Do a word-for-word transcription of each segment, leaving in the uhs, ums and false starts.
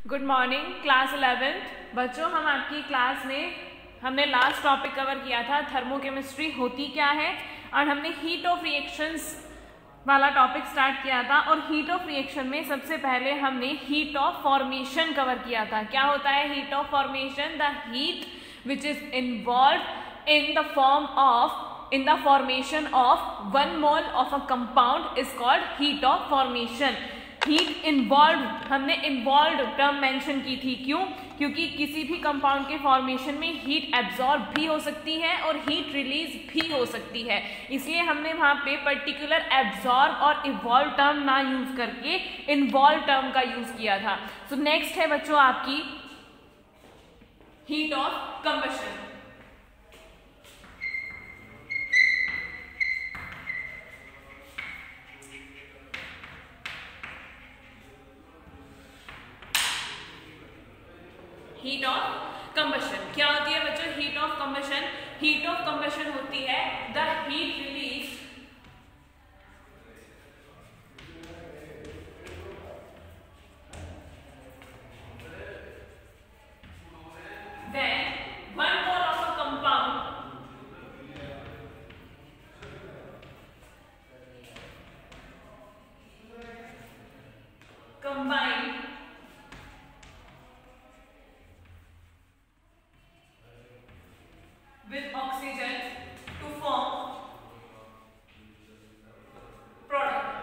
Good morning class eleventh बच्चों, हम आपकी क्लास में हमने लास्ट टॉपिक कवर किया था थर्मोकेमिस्ट्री होती क्या है, और हमने हीट ऑफ रिएक्शंस वाला टॉपिक स्टार्ट किया था। और हीट ऑफ रिएक्शन में सबसे पहले हमने हीट ऑफ फॉर्मेशन कवर किया था। क्या होता है heat of formation? The heat which is involve in the form of in the formation of one mole of a compound is called heat of formation. Heat involve, हमने involve term mention की थी। क्यों? क्योंकि किसी भी compound के formation में heat absorb भी हो सकती है और हीट रिलीज भी हो सकती है, इसलिए हमने वहां पे पर्टिकुलर एब्जॉर्ब और इवॉल्व टर्म ना यूज करके इन्वॉल्व टर्म का यूज किया था। सो नेक्स्ट है बच्चों आपकी heat of combustion. Heat of combustion क्या होती है बच्चों? Heat of combustion heat of combustion होती है the heat release when one mole of a compound combined with oxygen to form product।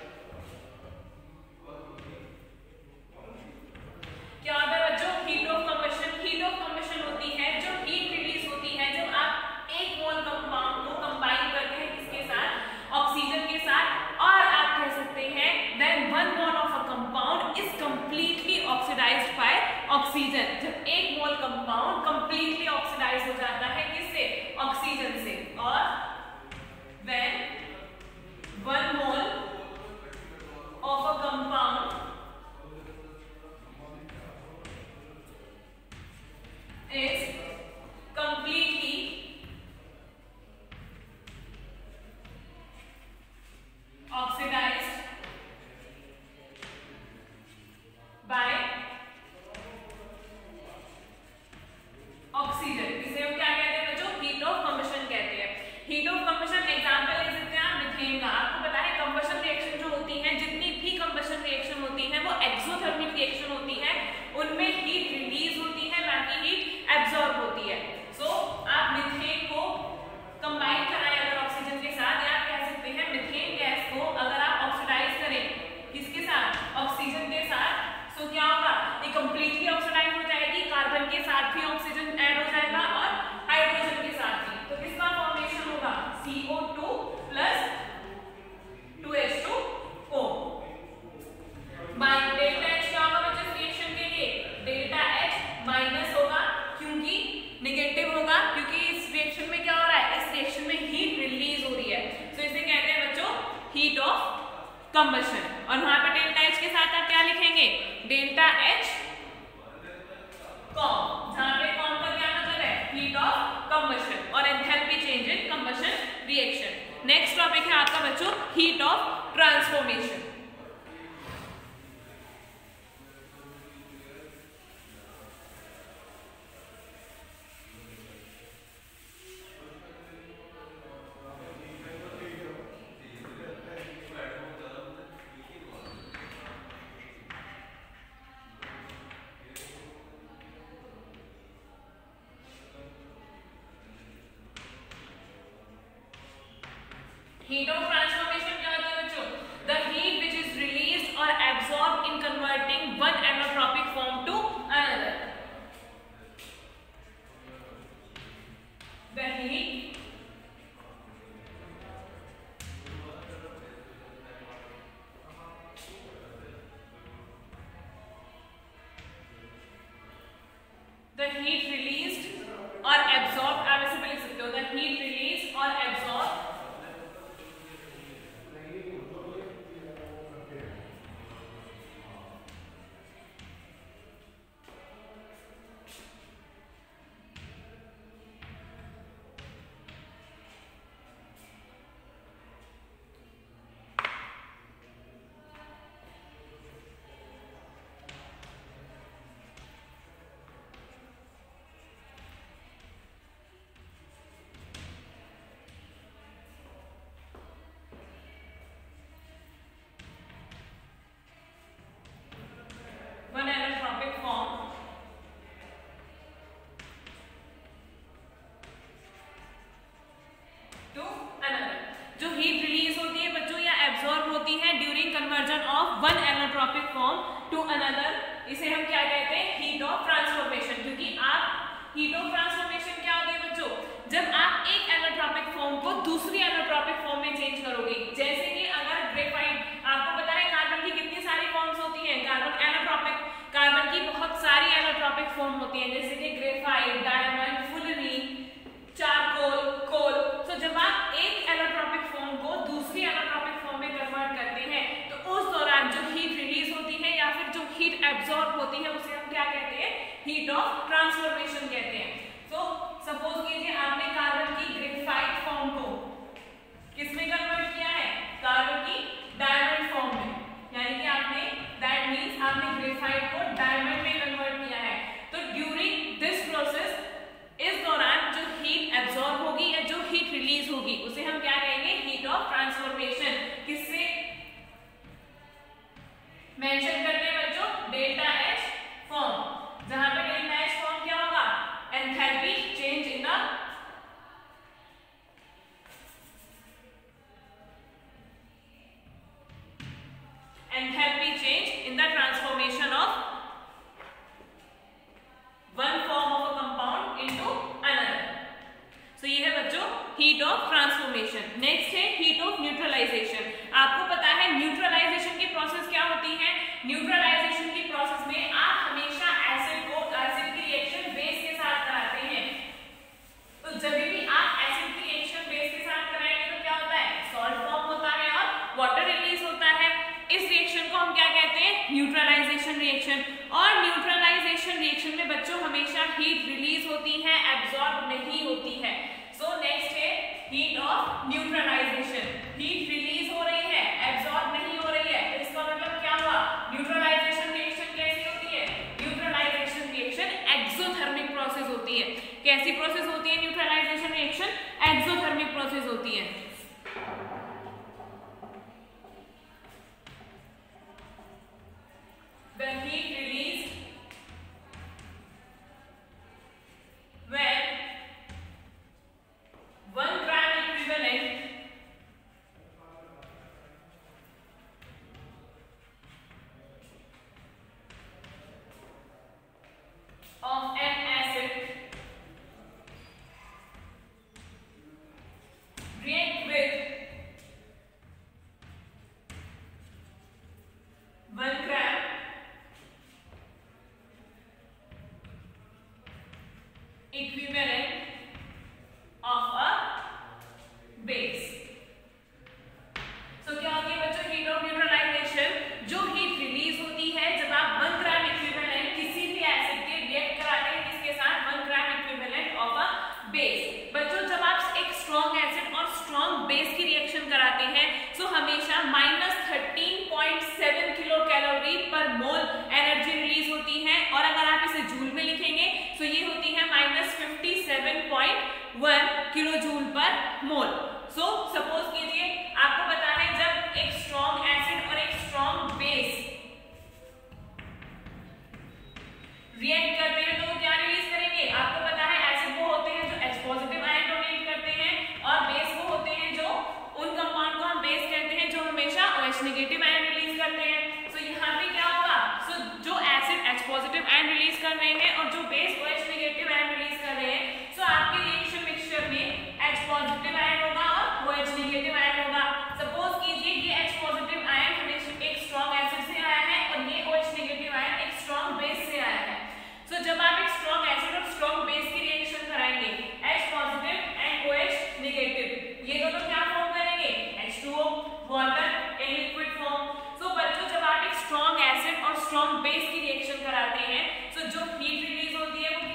क्या होता है बच्चों? Heat of combustion heat of combustion होती है जो हीट रिलीज होती है जब आप एक मोल कंपाउंड को कंबाइन करते हैं किसके साथ? ऑक्सीजन के साथ। और आप कह सकते हैं when one mole of a compound is completely oxidised by oxygen. जब एक मोल कंपाउंड कंप्लीटली ऑक्सीडाइज हो जाता है किससे? ऑक्सीजन से। और when one mole of a compound is completely oxidized by oxygen। इसे हम क्या कहते हैं बच्चों? हीट ऑफ कंबशन कहते हैं। हीट ऑफ कंबशन एग्जांपल ले सकते हैं आप मीथेन का। आपको पता है कंबशन रिएक्शन जो होती है, जितनी भी कंबशन रिएक्शन होती है वो एक्सोथर्मिक रिएक्शन होती है, उनमें हीट रिलीज होती है ना कि हीट एब्जॉर्ब होती है। सो so, आप मीथेन को कंबाइन कराएं अगर ऑक्सीजन के साथ, या कह सकते हैं मीथेन गैस को अगर आप ऑक्सीडाइज करें किसके साथ? ऑक्सीजन के साथ। सो so, क्या होगा? ये कंप्लीटली ऑक्सीडाइज हो जाएगी, कार्बन के साथ भी ऑक्सीजन ऐड हो जाएगा और हाइड्रोजन के साथ भी। तो किसका फॉर्मेशन होगा? C O two plus two H two O. By delta H क्या होगा बच्चों इस रिएक्शन के लिए? डेल्टा एच माइनस होगा, क्योंकि नेगेटिव होगा, क्योंकि इस रिएक्शन में क्या हो रहा है? इस रिएक्शन में हीट रिलीज हो रही है। सो so, इसे कहते हैं बच्चों हीट ऑफ कंबशन। और वहां पे डेल्टा एच के साथ आप क्या लिखेंगे? डेल्टा एच कॉम, जहां पे कॉम का क्या मतलब है? हीट ऑफ कंबशन और enthalpy change in combustion reaction. Next topic है आपका बच्चों heat of transformation. Heat of transformation क्या होती है बच्चों? The heat which is released or absorbed in converting one anaerobic form to another. The heat the heat released or absorbed, आप ऐसे भी लिख सकते हो, the heat released or absorbed इसे हम क्या कहते हैं, हीट ऑफ ट्रांसफॉर्मेशन। क्योंकि आप हीट ऑफ ट्रांसफॉर्मेशन क्या होती है बच्चों, जब आप एक एलोट्रॉपिक फॉर्म को दूसरी एलोट्रॉपिक फॉर्म में चेंज करोगे। जैसे कि अगर ग्रेफाइट, आपको पता है कार्बन की कितनी सारी फॉर्म्स होती हैं, कार्बन एलोट्रॉपिक, कार्बन की बहुत सारी एलोट्रॉपिक फॉर्म होती हैं, जैसे कि graphite, diamond, fullerene, charcoal, coal. तो जब आप एक एलोट्रॉपिक फॉर्म को दूसरी एलोट्रॉपिक फॉर्म में कन्वर्ट करते हैं तो उस दौरान जो हीट रिलीज होती है या फिर जो हीट एब्जॉर्ब होती है उसे हम क्या कहते हैं, हीट ऑफ ट्रांसफॉर्मेशन कहते हैं। तो सपोज कीजिए आपने कार्बन की ग्रेफाइट फॉर्म को किसमें कन्वर्ट किया है, कार्बन की डायमंड फॉर्म में, यानी कि आपने दैट मींस आपने ग्रेफाइट को डायमंड में कन्वर्ट किया है। तो ड्यूरिंग दिस प्रोसेस, इस दौरान जो हीट एब्जॉर्ब होगी या जो हीट रिलीज होगी उसे हम क्या कहेंगे, हीट ऑफ ट्रांसफॉर्मेशन। किससे मेंशन करते हैं बच्चों, डेल्टा एच फॉर्म, जहां पे डेल्टा एच फॉर्म क्या होगा, enthalpy change in the enthalpy change in the transformation of one form of a compound into another. So ये है बच्चों हीट ऑफ ट्रांसफॉर्मेशन। नेक्स्ट है हीट ऑफ न्यूट्रलाइजेशन। आपको पता है न्यूट्रलाइजेशन की प्रोसेस क्या होती है, न्यूट्रलाइजेशन की प्रोसेस में आप हमेशा एसिड को, एसिड की रिएक्शन बेस के साथ कराते हैं। तो जब भी आप एसिड की रिएक्शन बेस के साथ कराएंगे तो क्या होता है, सॉल्ट फॉर्म होता है और वाटर रिलीज होता है। इस रिएक्शन को हम क्या कहते हैं, न्यूट्रलाइजेशन रिएक्शन। और न्यूट्रलाइजेशन रिएक्शन में बच्चों हमेशा हीट रिलीज होती है, एब्जॉर्ब नहीं होती है। सो नेक्स्ट है heat of neutralization. Heat release हो रही है, एब्जॉर्ब नहीं हो रही है, तो इसका मतलब क्या हुआ, न्यूट्रलाइजेशन रिएक्शन कैसी होती है, न्यूट्रलाइजेशन रिएक्शन एक्सोथर्मिक प्रोसेस होती है। कैसी प्रोसेस होती है न्यूट्रलाइजेशन रिएक्शन, एक्सोथर्मिक प्रोसेस होती है। The heat released when one gram equivalent of an acid react with one gram equivalent of a base। so क्या होती है बच्चों हीट ऑफ न्यूट्रलाइजेशन, जो हीट रिलीज होती है जब आप वन ग्राम इक्विवेलेंट किसी भी एसिड के रिएक्ट कराते हैं किसके साथ, one gram equivalent of a base. बच्चों जब आप एक स्ट्रॉन्ग एसिड और स्ट्रॉन्ग बेस की रिएक्शन कराते हैं तो हमेशा minus thirteen point seven kilo calorie per mole energy release होती है। और अगर आप इसे जूल में लिखेंगे तो ये होती है minus fifty seven point one kilo joule per mole. So suppose कीजिए आपको पता है जब एक स्ट्रॉन्ग एसिड और एक स्ट्रॉन्ग बेस रिएक्ट करते हैं तो वो क्या रिलीज करेंगे, आपको पता है एसिड वो होते हैं जो H पॉजिटिव आयन डोनेट करते हैं और बेस वो होते हैं जो उन कंपाउंड को हम बेस कहते हैं जो हमेशा OH नेगेटिव आयन रिलीज करते हैं। सो यहाँ पे क्या होगा, सो जो acid H positive ion release कर रहे हैं और जो base OH negative ion release कर रहे हैं, सो आपके रिएक्शन मिक्सचर में H पॉजिटिव आयन होगा और OH नेगेटिव आयन होगा। सपोज कीजिए ये H पॉजिटिव आयन हमेशा एक स्ट्रॉन्ग एसिड से आया है और ये OH नेगेटिव आयन एक स्ट्रॉन्ग बेस से आया है। सो so, जब आप एक स्ट्रॉन्ग एसिड और स्ट्रॉन्ग बेस की रिएक्शन कराएंगे H positive and OH negative, ये दोनों क्या फॉर्म करेंगे, H two O water in liquid form. So बच्चों जब आप एक स्ट्रॉन्ग एसिड और स्ट्रॉन्ग बेस की रिएक्शन कराते हैं तो so, जो हीट रिलीज होती है वो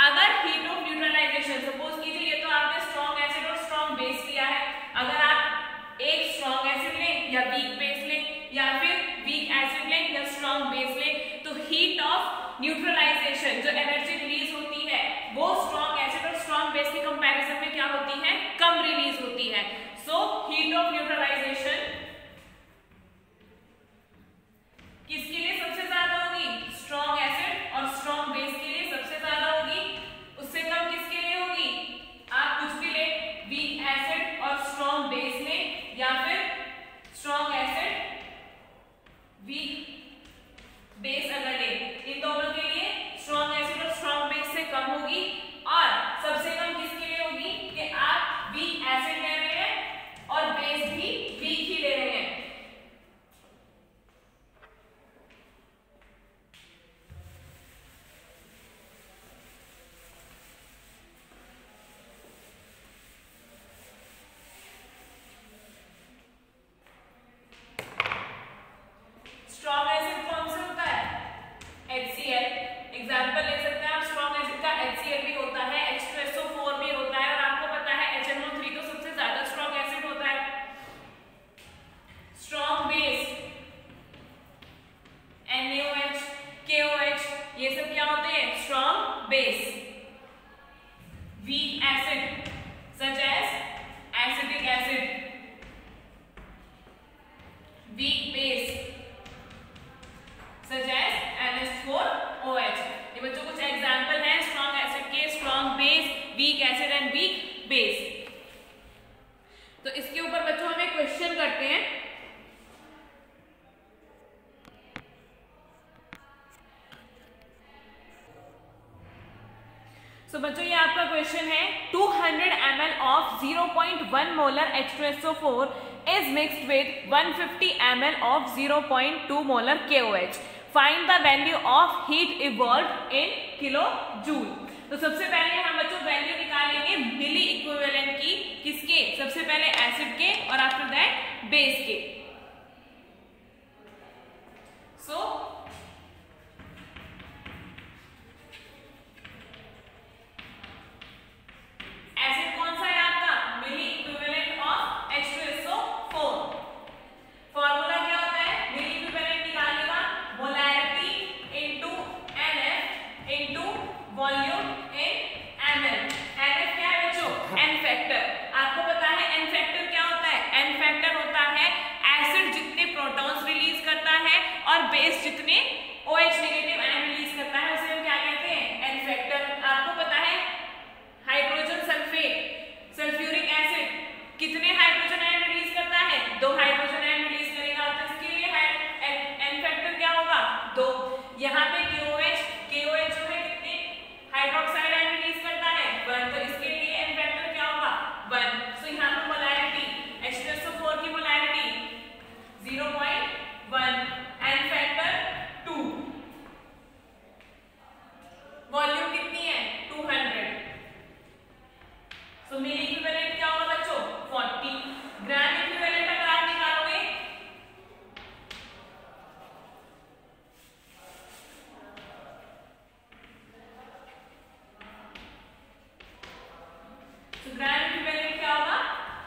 अगर हीट ऑफ न्यूट्रलाइजेशन, सपोज कीजिए ये तो आपने स्ट्रॉन्ग एसिड और स्ट्रॉन्ग बेस लिया है, अगर आप एक स्ट्रॉन्ग एसिड लें या वीक बेस लें या फिर वीक एसिड लें या स्ट्रॉन्ग बेस लें, तो हीट ऑफ न्यूट्रलाइजेशन जो एनर्जी रिलीज होती है वो स्ट्रॉन्ग एसिड और स्ट्रॉन्ग बेस के कंपैरिजन में क्या होती है, कम रिलीज होती है। सो हीट ऑफ न्यूट्रलाइजेशन किसके लिए सबसे ज्यादा होगी, स्ट्रॉन्ग एसिड और स्ट्रॉन्ग बेस के लिए सबसे ज्यादा होगी, उससे कम किसके लिए होगी, आप कुछ भी ले, वीक एसिड और स्ट्रॉन्ग बेस ले या फिर स्ट्रॉन्ग एसिड वीक बेस अगर ले, इन दोनों के लिए स्ट्रॉन्ग एसिड और स्ट्रॉन्ग बेस से कम होगी, और सबसे कम किसके लिए होगी कि आप वीक एसिड ले रहे हैं और बेस भी वीक ही ले रहे हैं। स्ट्रॉन्ग एसिड कौन सा होता है, एच सी एल, एग्जांपल ले सकते हैं आप, स्ट्रॉन्ग एसिड का एच सी एल भी होता है, H two S O four भी होता है, और आपको पता है एच एन ओ थ्री तो सबसे ज्यादा स्ट्रॉन्ग एसिड होता है। Strong base N A O H, K O H, ये सब क्या होते हैं, strong base. Weak acid such as acetic acid, weak base such as N H four O H. ये बच्चों कुछ एग्जांपल हैं स्ट्रॉन्ग एसिड के, strong base, weak acid and weak base. तो इसके ऊपर बच्चों हम एक क्वेश्चन करते हैं। सो so, बच्चों ये आपका क्वेश्चन है, two hundred M L of zero point one molar H two S O four is mixed with one fifty M L of zero point two molar K O H. Find the value of heat evolved in kilo joule. तो सबसे पहले हम बच्चों value निकालेंगे मिली equivalent की, किसके, सबसे पहले एसिड के और आफ्टर दैट बेस के। सो so, एसिड कौन सा है आपका, milli equivalent of H two S O four. Formula क्या होता है, मिली इक्विवेलेंट निकालने का, molarity into N F into volume in M L. N F क्या है बच्चों, एन फैक्टर। आपको पता है एन फैक्टर क्या होता है, एन फैक्टर होता है एसिड जितने प्रोटॉन्स रिलीज करता है और बेस जितने OH नेगेटिव आयन रिलीज करता है, उसे हम क्या कहते हैं, एन फैक्टर। आपको पता है हाइड्रोजन सल्फेट, सल्फ्यूरिक एसिड कितने हाइड्रोजन आयन रिलीज करता है, दो हाइड्रोजन आयन रिलीज करेगा, तो इसके लिए एन फैक्टर क्या होगा, दो। यहाँ पे KOH, KOH जो है कितने हाइड्रोक्साइड आयन रिलीज करता है, वन, तो इसके लिए एन फैक्टर क्या होगा, वन। सो यहाँ पे molarity H two S O four की molarity zero point one, N factor two, volume कितनी है, two hundred. So milli equivalent क्या होगा बच्चों, फोर्टी। ग्राम इक्विवेलेंट अगर आप निकालोगे, तो ग्राम इक्विवेलेंट क्या होगा,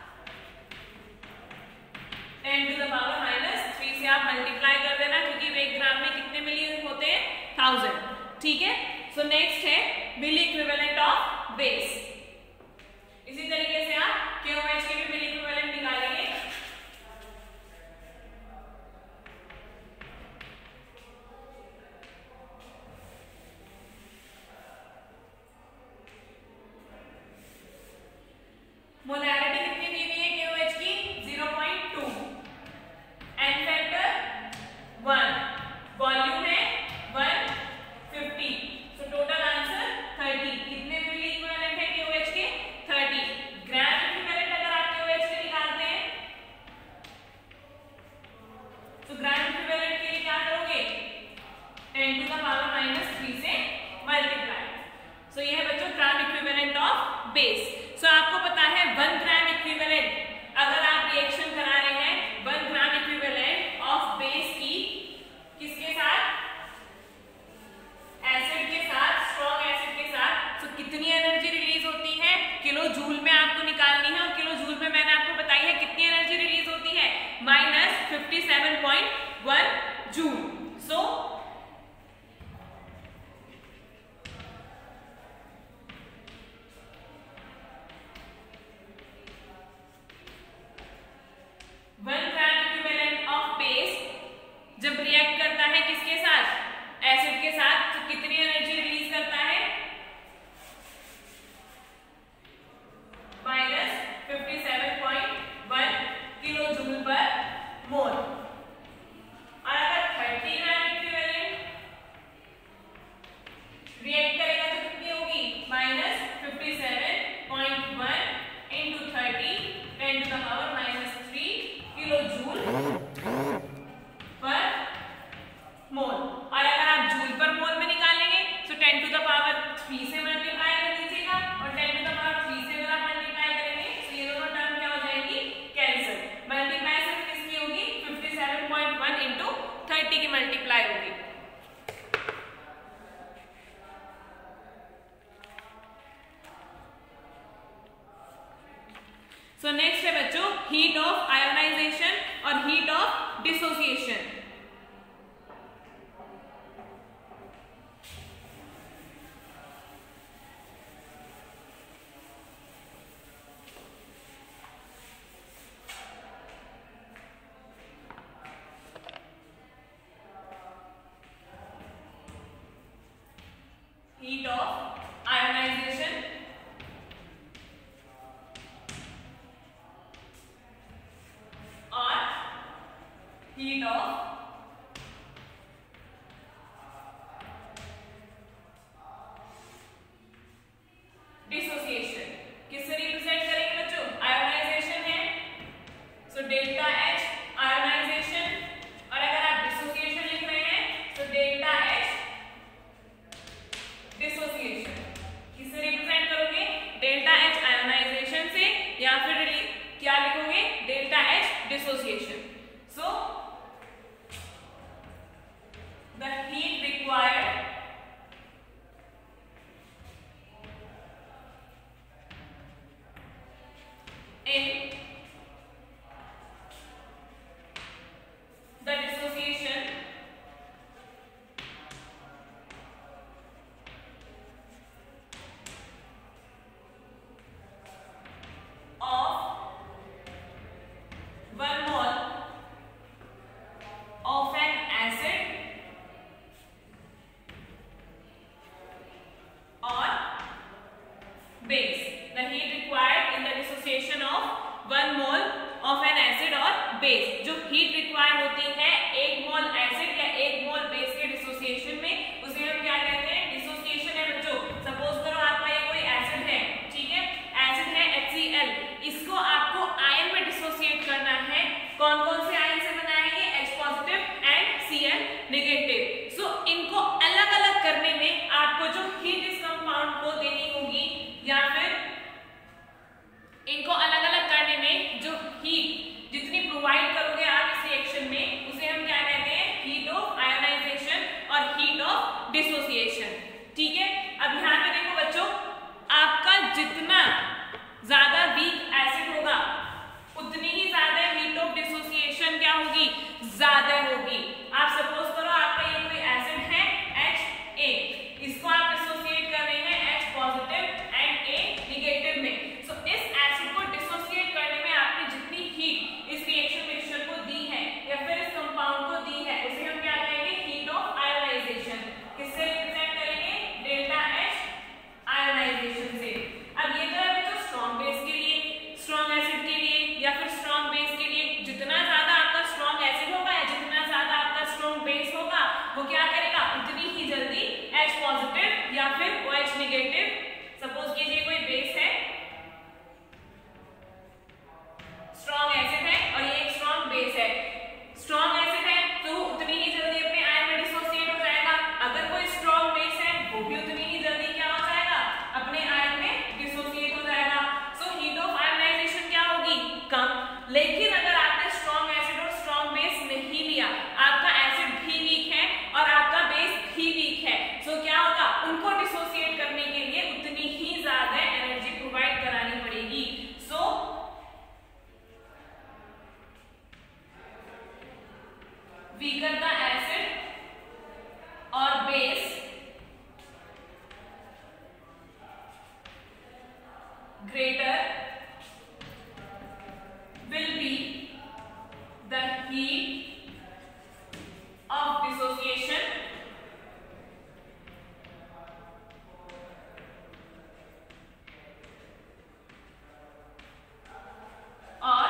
ten to the power minus three से आप मल्टीप्लाई कर देना, क्योंकि एक ग्राम में कितने मिली होते हैं, थाउजेंड, ठीक है। सो नेक्स्ट है मिली इक्विवेलेंट ऑफ बेस। इसी तरीके से आप K O H के भी मिली इक्विवेलेंट निकालेंगे। मोलैरिटी कितनी दी हुई है K O H की, zero point two, N factor one, volume है one fifty. So total answer thirty. कितने मिली इक्विवेलेंट है K O H के, थर्टी। ग्राम इक्विवेलेंट अगर आप K O H के निकालते हैं, तो ग्राम इक्विवेलेंट के लिए क्या करोगे, ten to the power minus three से मल्टीप्लाई। सो ये है बच्चों gram equivalent of base. So आपको पता है वन ग्राम इक्विवेलेंट अगर आप रिएक्शन करा रहे हैं, one gram equivalent of base की किसके साथ, एसिड के साथ, स्ट्रॉन्ग एसिड के साथ, तो one joule. So one gram equivalent of base जब रिएक्ट करता है किसके साथ, एसिड के साथ, तो कितनी एनर्जी रिलीज करता है, minus fifty seven point one kilo joule per mole. और अगर थर्टी ग्राम इक्विवेलेंट रिएक्ट करेगा तो कितनी होगी, minus fifty seven point one into thirty ten to the power minus three kilo joule per mole. और अगर आप जूल पर मोल में निकालेंगे तो ten to the power three से मल्टीप्लाई कर दीजिएगा और ten to the power three से अगर आप मल्टीप्लाई करेंगे तो ये दोनों टर्म क्या हो जाएगी, कैंसिल। मल्टीप्लाई सिर्फ किसकी होगी, fifty seven point one into thirty की मल्टीप्लाई होगी। सो नेक्स्ट है बच्चों हीट ऑफ आयोनाइजेशन और heat of dissociation. Heat of ionization or heat of dissociation. किससे रिप्रेजेंट करेंगे बच्चों, आयोनाइजेशन है सो डेल्टा एच आयोनाइजेशन, और अगर आप डिसोसिएशन लिख रहे हैं तो डेल्टा एच डिसोसिएशन। किससे रिप्रेजेंट करोगे, डेल्टा एच आयोनाइजेशन से, या फिर क्या लिखोगे, delta H dissociation. So the heat required in the dissociation of one mole of an acid or base, the heat required in the dissociation of one mole of an acid or base। जो heat require होती है एक मोल acid या एक मोल base के dissociation में, उसे हम क्या कहते हैं, डिसोसिएशन है बच्चों। सपोज करो आपका ये कोई एसिड है, ठीक है, एसिड है एच सी एल, इसको आपको आयन में डिसोसिएट करना है। कौन कौन से आयन से बना है ये, H positive and C L negative. So इनको अलग अलग करने में आपको जो हीट इस कंपाउंड को देनी होगी, या फिर इनको अलग अलग करने में जो हीट जितनी प्रोवाइड करोगे greater will be the heat of dissociation or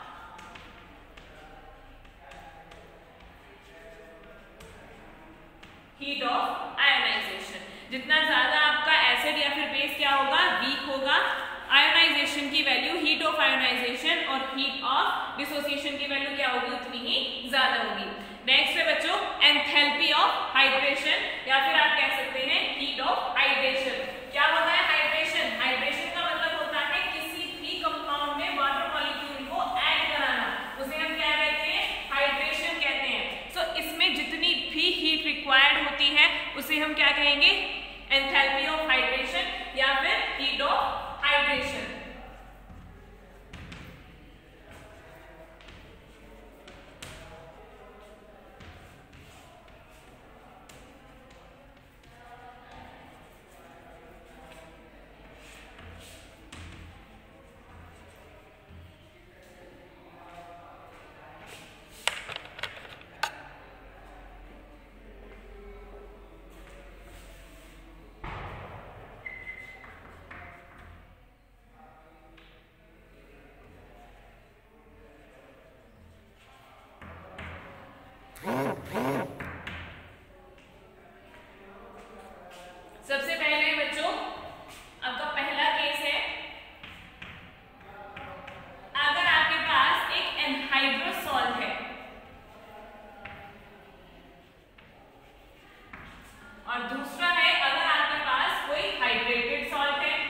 heat of ionization। जितना ज्यादा आपका एसिड या फिर बेस क्या होगा, वीक होगा, आयोनाइजेशन की वैल्यू, हीट ऑफ आयोनाइजेशन और हीट ऑफ डिसोसिएशन की वैल्यू क्या होगी, उतनी ही ज्यादा होगी। नेक्स्ट है बच्चों एंथैल्पी ऑफ हाइड्रेशन या फिर आप कह सकते हैं हीट ऑफ हाइड्रेशन। क्या होता है हाइड्रेशन? हाइड्रेशन का मतलब होता है किसी भी कंपाउंड में वाटर मॉलिक्यूल को ऐड कराना, उसे हम क्या कहते हैं, हाइड्रेशन कहते हैं। सो so, इसमें जितनी भी हीट रिक्वायर्ड होती है उसे हम क्या कहेंगे, एंथैल्पी ऑफ हाइड्रेशन या फिर हीट ऑफ हाइड्रेशन। सबसे पहले बच्चों आपका पहला केस है, अगर आपके पास एक एनहाइड्रस सॉल्ट है और दूसरा है अगर आपके पास कोई हाइड्रेटेड सॉल्ट है।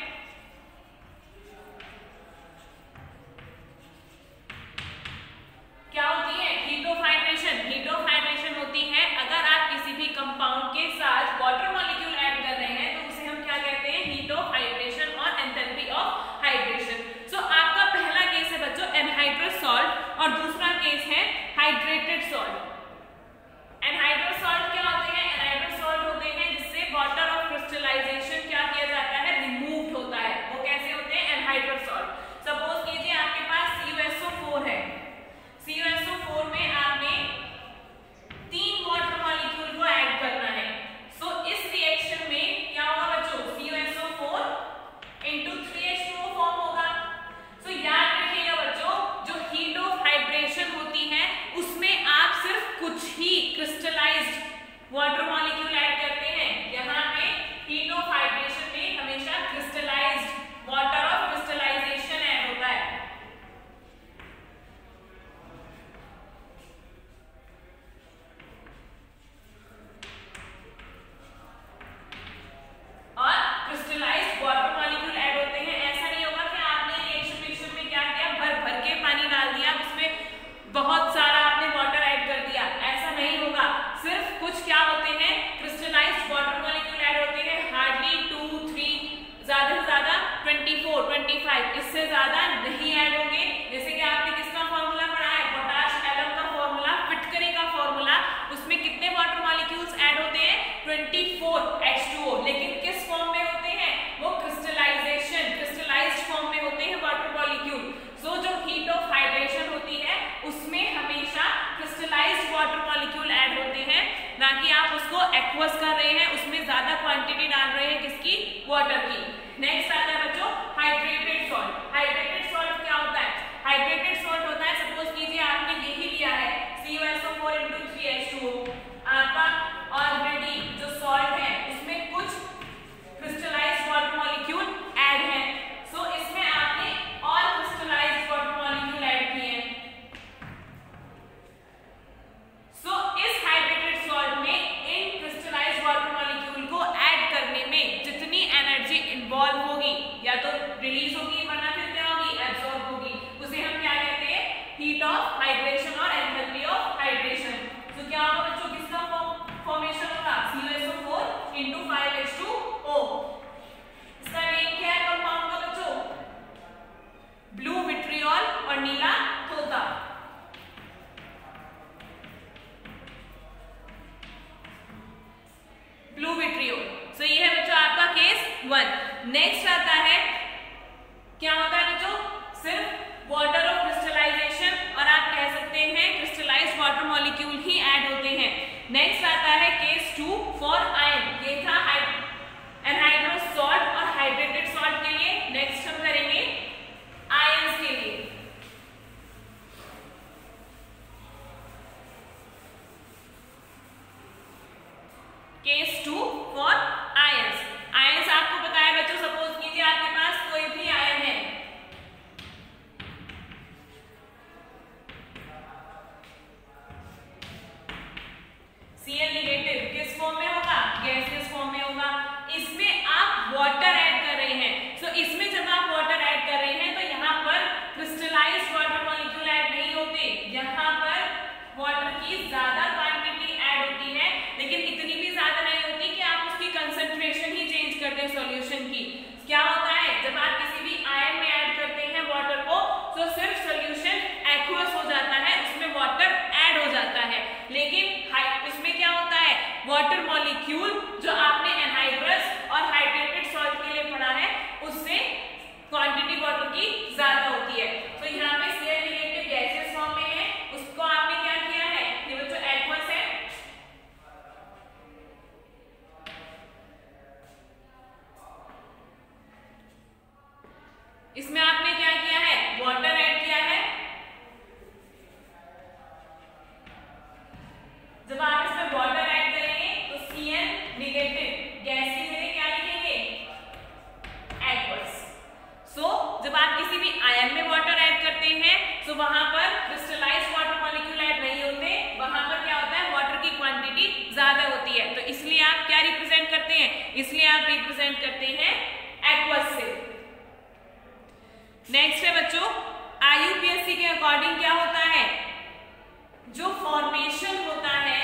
क्या होती है heat of hydration? Heat of hydration होती है अगर आप किसी भी कंपाउंड के साथ वाटर मॉलिक्यूल ऐड कर रहे हैं तो उसे हम क्या कहते हैं, हीट ऑफ हाइड्रेशन और एंथैल्पी ऑफ हाइड्रेशन। सो आपका पहला केस है बच्चों एनहाइड्रस सॉल्ट और दूसरा केस है हाइड्रेटेड सॉल्ट। एनहाइड्रस सॉल्ट क्या होते हैं? एनहाइड्रस सॉल्ट होते हैं जिससे वाटर ऑफ क्रिस्टलाइजेशन क्या किया जाता है, रिमूव होता है। वो कैसे होते हैं? Anhydrous salt. सपोज कीजिए आपके पास C U S O four है, C U S O four में आपने तीन वाटर मॉलिक्यूल को ऐड करना है। सो so, इस रिएक्शन में क्या होगा बच्चों, C U S O four into three H two O form होगा। सो so, याद रखिएगा बच्चों जो हीट ऑफ हाइड्रेशन होती है उसमें आप सिर्फ कुछ ही क्रिस्टलाइज्ड वाटर मॉलिक्यूल ऐड करते हैं। यहाँ पे हीट ऑफ हाइड्रेशन में हमेशा crystallized water of crystallization add होता है। और क्रिस्टलाइज्ड वाटर मॉलिक्यूल ऐड होते हैं। ऐसा नहीं होगा कि आपने रिएक्शन रिएक्शन में क्या किया, भर भर के पानी डाल दिया, उसमें बहुत सारा आपने वाटर ऐड कर दिया, ऐसा नहीं होगा। सिर्फ कुछ क्या होते हैं, क्रिस्टलाइज्ड वाटर मॉलिक्यूल ऐड होते हैं, हार्डली टू थ्री, ज्यादा से ज्यादा ट्वेंटी फोर ट्वेंटी फाइव, इससे ज्यादा नहीं ऐड होंगे। जैसे कि आपने किसका फॉर्मूला पढ़ा है, पोटाश एलम का फॉर्मूला, फिटकरी का फॉर्मूला, उसमें कितने वाटर मॉलिक्यूल्स ऐड होते हैं, twenty four H two O. लेकिन किस फॉर्म में होते हैं, वो क्रिस्टलाइजेशन, क्रिस्टलाइज्ड फॉर्म में होते हैं वाटर मॉलिक्यूल। सो जो हीट ऑफ हाइड्रेशन होती है उसमें हमेशा क्रिस्टलाइज्ड वाटर मॉलिक्यूल ऐड होते हैं, ना कि आप उसको एक्वस कर रहे हैं, उसमें ज्यादा क्वांटिटी डाल रहे हैं किसकी, वाटर की। नेक्स्ट आता है बच्चों हाइड्रेटेड सॉल्ट। हाइड्रेटेड सॉल्ट क्या होता है? हाइड्रेटेड सॉल्ट होता है, सपोज कीजिए आपने यही लिया है C U S O four into three H two O, आपका ऑलरेडी जो सॉल्ट है उसमें कुछ क्रिस्टलाइज्ड वाटर मॉलिक्यूल ऐड है। सो so, इसमें आपने और क्रिस्टलाइज्ड वाटर मॉलिक्यूल ऐड किए हैं। सो so, इस हाइड्रेटेड सॉल्ट में इन क्रिस्टलाइज्ड वाटर मॉलिक्यूल को ऐड करने में जितनी एनर्जी इन्वॉल्व होगी या तो रिलीज होगी वरना फिर क्या होगी, एब्सॉर्ब होगी, उसे हम क्या कहते हैं, हीट ऑफ हाइड्रेशन और एंथैल्पी ऑफ हाइड्रेशन। तो क्या होगा बच्चों, किसका फॉर्मेशन होगा, C U S O four into five H two O. इसका नेम क्या है कंपाउंड का बच्चों, ब्लू विट्रियोल और नीला तोता। Blue vitriol. सो ये है बच्चों आपका केस वन। नेक्स्ट आता है क्या होता है बच्चों? सिर्फ वाटर ऑफ क्रिस्टलाइजेशन, और आप कह सकते हैं क्रिस्टलाइज्ड वाटर मॉलिक्यूल ही ऐड होते हैं। नेक्स्ट आता है केस टू फॉर आयन। ये था एनहाइड्रस सॉल्ट और हाइड्रेटेड सॉल्ट के लिए। नेक्स्ट हम करेंगे आयंस के लिए। Case two for ions. Ions आपको पता है बच्चों, सपोज कीजिए आपके पास कोई भी आयन है, Cl नेगेटिव, किस फॉर्म में होगा? गैसियस फॉर्म में होगा। इसमें आप वाटर ऐड कर रहे हैं। सो so, इसमें जब आप वाटर ऐड कर रहे हैं तो यहाँ पर क्रिस्टलाइज्ड वाटर मॉलिक्यूल ऐड नहीं होते, यहाँ पर वाटर की ज्यादा क्वांटिटी ऐड होती है, लेकिन इतनी भी ज्यादा नहीं होती कि आप उसकी कंसंट्रेशन ही चेंज कर दें सॉल्यूशन की। क्या होता है जब आप किसी भी आयन में ऐड करते हैं वाटर को, तो सिर्फ सॉल्यूशन एक्वस हो जाता है, उसमें वाटर ऐड हो जाता है, लेकिन उसमें क्या होता है, वाटर मॉलिक्यूल जो आपने एनहाइड्रस और हाइड्रेटेड सॉल्ट के लिए पढ़ा है, उससे क्वांटिटी वाटर की ज्यादा होती है। तो यहाँ पे Cl नेगेटिव गैसियस फॉर्म में है, उसको आपने क्या किया है, ये बच्चों एक्वस है, इसमें आपने क्या किया है, वाटर ऐड किया है। जब आप इसमें वाटर ऐड करेंगे तो Cl नेगेटिव गैस की जगह क्या लिखेंगे, एक्वस। सो जब आप किसी भी आयन में वाटर ऐड करते हैं तो वहां पर क्रिस्टलाइज्ड वाटर मॉलिक्यूल ऐड नहीं होते, वहां पर क्या होता है, वाटर की क्वांटिटी ज्यादा होती है। तो इसलिए आप क्या रिप्रेजेंट करते हैं, इसलिए आप रिप्रेजेंट करते हैं एक्वस से। नेक्स्ट है बच्चों, I U P S C के अकॉर्डिंग क्या होता है, जो फॉर्मेशन होता है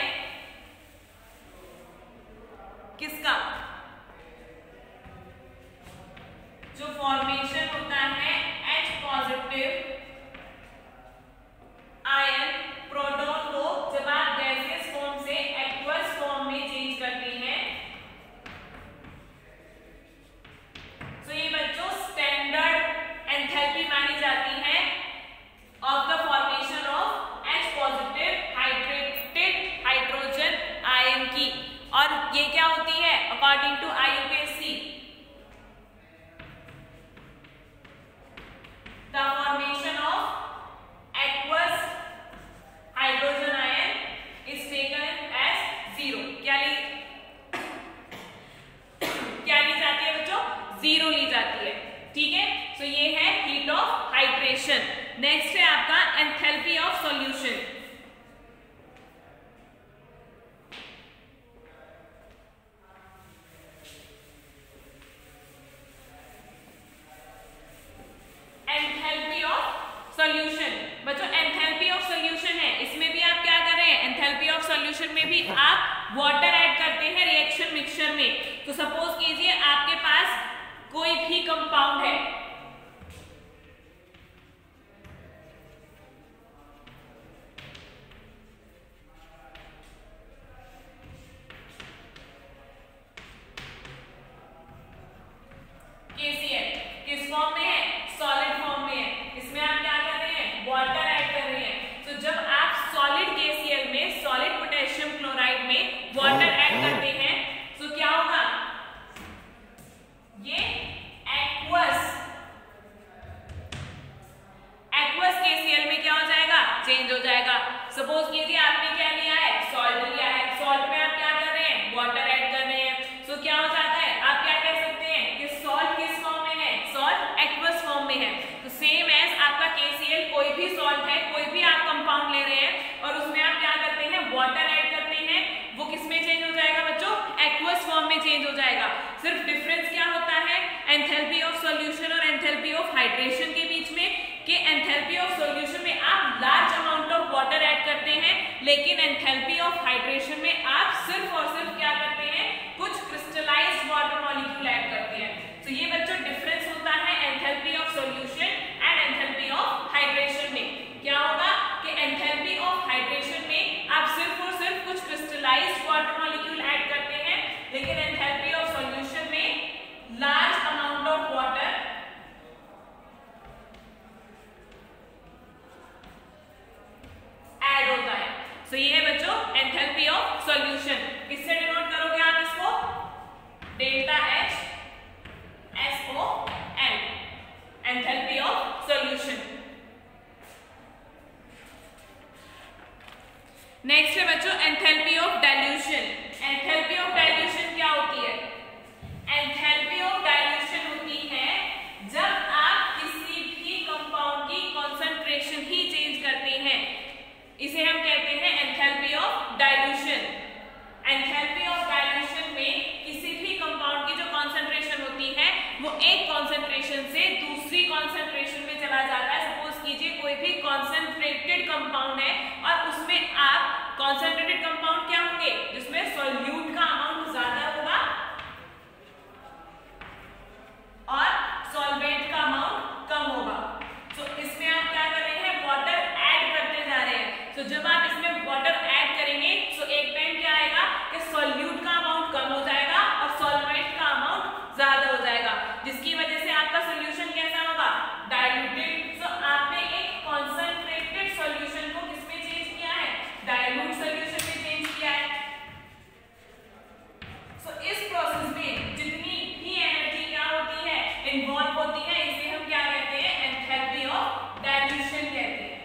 किसका, जो फॉर्मेशन होता है H पॉजिटिव आयन प्रोटॉन को जब आप गैसियस फॉर्म से एक्वस फॉर्म में चेंज करते हैं, तो ये बच्चों स्टैंडर्ड एंथैल्पी मानी जाती है of the formation of H positive hydrated hydrogen ion की। और ये क्या होती है according to I U P S C, the formation of aqueous hydrogen ion is taken as zero. क्या ली क्या ली जाती है बच्चों, जीरो ली जाती है, ठीक है। तो ये है हीट ऑफ हाइड्रेशन। नेक्स्ट है आपका enthalpy of solution. Enthalpy of solution बच्चों, एंथैल्पी ऑफ सॉल्यूशन है, इसमें भी आप क्या कर रहे हैं, एंथैल्पी ऑफ सॉल्यूशन में भी आप वाटर ऐड करते हैं रिएक्शन मिक्सचर में। तो सपोज कीजिए आपके पास कोई भी कंपाउंड है, के सी एल किस फॉर्म में है, सॉलिड फॉर्म में है, इसमें आप क्या कर रहे हैं, वाटर ऐड कर रहे हैं। तो जब आप सॉलिड के सी एल में, सॉलिड पोटेशियम क्लोराइड में वाटर ऐड करते हैं तो क्या होगा, ये एक्वस एक्वस के सी एल में क्या हो जाएगा, चेंज हो जाएगा। सपोज कीजिए आपने क्या लिया है, सॉल्ट लिया है, सॉल्ट में आप क्या कर रहे हैं, वाटर ऐड कर रहे हैं। तो क्या हो जाता है, आप क्या कह सकते हैं कि सॉल्ट किस फॉर्म में है, सॉल्ट एक्वस फॉर्म में है। तो सेम एज आपका के सी एल, कोई भी सॉल्ट है, कोई भी आप कंपाउंड ले रहे हैं और उसमें आप क्या करते हैं, वाटर ऐड करते हैं, वो किस में चेंज हो जाएगा बच्चों, एक्वस फॉर्म में चेंज हो जाएगा। सिर्फ डिफरेंस क्या होता है एंथैल्पी ऑफ सॉल्यूशन और एंथैल्पी ऑफ हाइड्रेशन के बीच में, कि एंथैल्पी ऑफ सॉल्यूशन में आप large amount of water add करते हैं, लेकिन एंथैल्पी ऑफ हाइड्रेशन में आप सिर्फ और सिर्फ क्या करते हैं, कुछ क्रिस्टलाइज्ड वाटर मॉलिक्यूल ऐड करते हैं। तो ये बच्चों डिफरेंस होता है enthalpy of solution and enthalpy of hydration में। क्या होगा कि एंथैल्पी ऑफ हाइड्रेशन में आप सिर्फ और सिर्फ कुछ क्रिस्टलाइज्ड वाटर मॉलिक्यूल ऐड करते हैं, लेकिन एंथैल्पी ऑफ सॉल्यूशन में लार्ज अमाउंट ऑफ वाटर वो एक कॉन्सेंट्रेशन से दूसरी कॉन्सेंट्रेशन में चला जाता है। सपोज कीजिए कोई भी कॉन्सेंट्रेटेड कंपाउंड है और उसमें आप कॉन्सेंट्रेटेड कंपाउंड क्या होंगे, जिसमें सॉल्यूट का अमाउंट ज्यादा होगा और सॉल्वेंट का अमाउंट कम होगा। तो so, इसमें आप क्या कर रहे हैं, वाटर ऐड करते जा रहे हैं। तो so, जब आप इसमें वाटर ऐड करेंगे तो so एक टाइम क्या आएगा कि सॉल्यूट का अमाउंट कम हो जाएगा और सॉल्वेंट का अमाउंट ज्यादा हो जाएगा, जिसकी वजह से आपका सॉल्यूशन कैसा होगा, डाइल्यूटेड। so, आपने एक कॉन्सेंट्रेटेड सॉल्यूशन को किसमें चेंज किया है, डाइल्यूट सॉल्यूशन में चेंज किया है। सो so, इस प्रोसेस में जितनी भी एनर्जी क्या होती है, इन्वॉल्व होती है, इसे हम क्या कहते हैं, एंथैल्पी ऑफ डाइल्यूशन कहते हैं।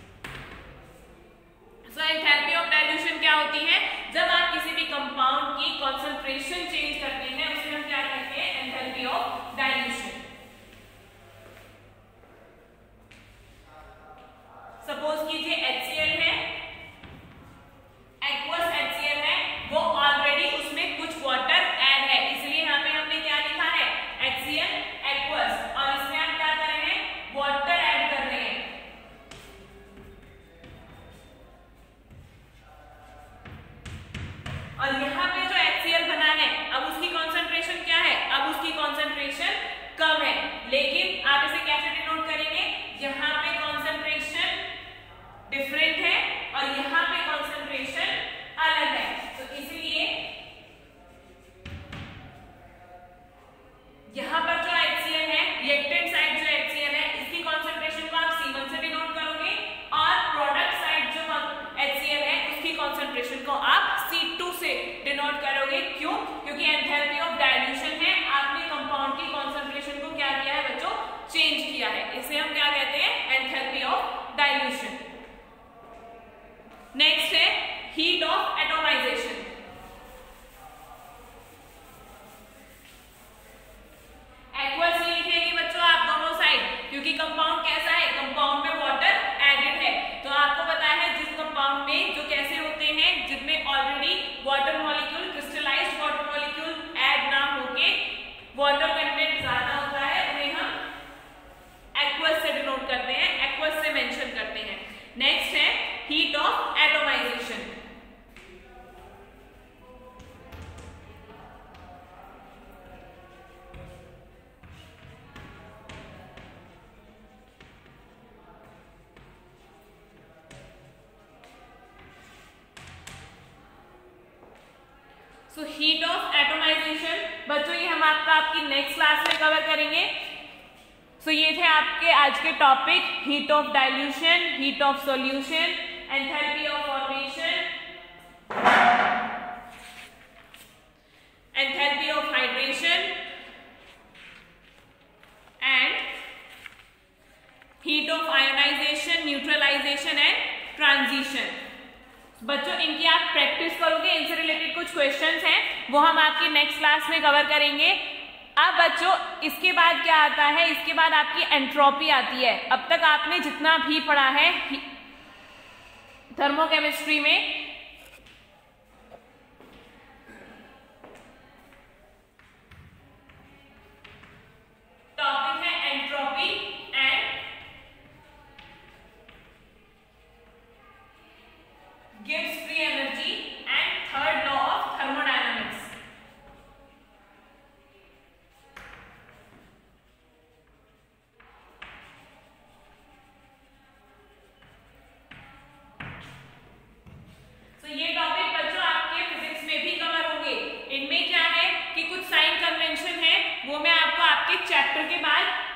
सो एंथैल्पी ऑफ डाइल्यूशन क्या होती है, जब आप किसी भी कंपाउंड की कंसंट्रेशन चेंज करते हैं उसे हम क्या कहते हैं, एंथैल्पी ऑफ डाइल्यूशन। सपोज कीजिए HCl है, एक्वस HCl है, वो ऑलरेडी उसमें कुछ वाटर ऐड है, इसलिए यहाँ पे हमने क्या लिखा है, HCl एक्वस, और इसमें हम क्या कर रहे हैं, वाटर ऐड कर रहे हैं। और यहाँ पे जो HCl बना है, अब उसकी कॉन्सेंट्रेशन क्या है, अब उसकी कॉन्सेंट्रेशन कम है, लेकिन आप इसे कैसे डिनोट करेंगे, यहाँ पे कॉन्सेंट्रेशन डिफरेंट है और यहाँ पे कॉन्सेंट्रेशन अलग है। तो इसलिए यहाँ पर जो HCl है, रिएक्टेंट साइड जो HCl है, इसकी कॉन्सेंट्रेशन को आप C वन से डिनोट करोगे और प्रोडक्ट साइड जो HCl है उसकी कॉन्सेंट्रेशन को आप C टू से डिनोट करोगे। क्यों, क्योंकि एंथैल्पी ऑफ डाइल्यूशन है, आपने कंपाउंड की कॉन्सेंट्रेशन को क्या किया है बच्चों, चेंज किया है, इसे हम क्या कहते हैं, एंथैल्पी ऑफ डाइल्यूशन। नेक्स्ट है हीट ऑफ एटोमाइजेशन। एक्वस नहीं लिखेंगे बच्चों आप दोनों साइड, क्योंकि कंपाउंड कैसा है, कंपाउंड में वाटर एडेड है। तो आपको पता है जिस कंपाउंड में जो कैसे होते हैं, जिनमें already water molecule, crystallized water molecule add ना होके वाटर कंटेंट ज्यादा होता है, उन्हें हम एक्वस से डिनोट करते हैं, एक्वस से मेंशन करते हैं। नेक्स्ट है heat of atomization. So heat of atomization बच्चों ये हम आपका आपकी नेक्स्ट क्लास में कवर करेंगे। सो so, ये थे आपके आज के topic, heat of dilution, heat of solution, enthalpy of formation, enthalpy of hydration and heat of ionization, neutralization and transition. बच्चों इनकी आप प्रैक्टिस करोगे, इनसे रिलेटेड कुछ क्वेश्चंस हैं वो हम आपकी नेक्स्ट क्लास में कवर करेंगे। अब बच्चों इसके बाद क्या आता है, इसके बाद आपकी एंट्रोपी आती है। अब तक आपने जितना भी पढ़ा है थर्मोकेमिस्ट्री में, टॉपिक है एंट्रोपी एंड गिव्स free energy and third law of thermodynamics. तो ये टॉपिक बच्चों आपके फिजिक्स में भी कवर होंगे। इनमें क्या है कि कुछ साइन कन्वेंशन है वो मैं आपको आपके चैप्टर के बाद